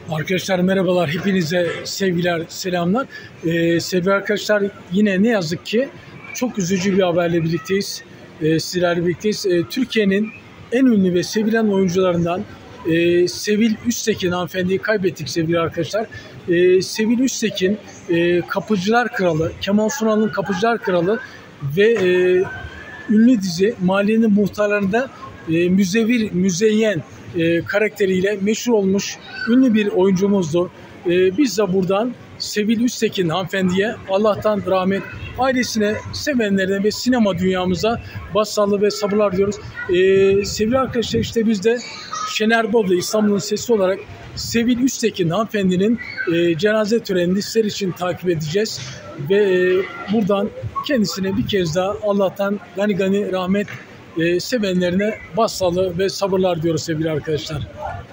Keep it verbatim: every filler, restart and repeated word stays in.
Arkadaşlar merhabalar, hepinize sevgiler, selamlar. Ee, sevgili arkadaşlar, yine ne yazık ki çok üzücü bir haberle birlikteyiz. Ee, sizlerle birlikteyiz. Ee, Türkiye'nin en ünlü ve sevilen oyuncularından e, Sevil Üstekin hanımefendiyi kaybettik sevgili arkadaşlar. Ee, Sevil Üstekin, e, Kapıcılar Kralı, Kemal Sunal'ın Kapıcılar Kralı ve e, ünlü dizi Mahallenin Muhtarları'nda e, müzevir, müzeyyen e, karakteriyle meşhur olmuş ünlü bir oyuncumuzdu. E, biz de buradan Sevil Üstekin hanımefendiye Allah'tan rahmet, ailesine, sevenlerine ve sinema dünyamıza başsağlığı ve sabırlar diyoruz. E, sevgili arkadaşlar, işte biz de Şener Bolu İstanbul'un sesi olarak Sevil Üstekin hanımefendinin e, cenaze törenini sizler için takip edeceğiz. Ve e, buradan kendisine bir kez daha Allah'tan gani gani rahmet, e, sevenlerine başsağlığı ve sabırlar diyoruz sevgili arkadaşlar.